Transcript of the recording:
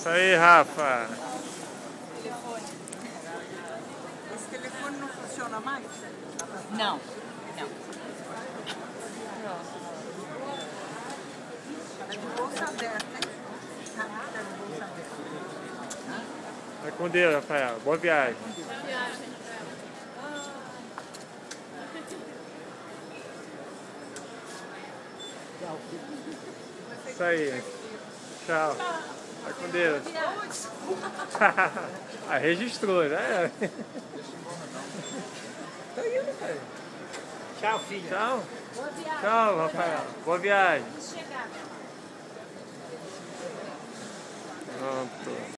Isso aí, Rafa. Esse telefone não funciona mais? Não, não. Tá de bolsa aberta, hein? Tá de bolsa aberta. Vai com Deus, Rafael. Boa viagem. Isso aí. Tchau. Vai com Deus. Ah, registrou, né? Tá indo, cara. Tchau, filha. Tchau. Boa viagem. Tchau, Rafael. Boa viagem. Chegar. Pronto.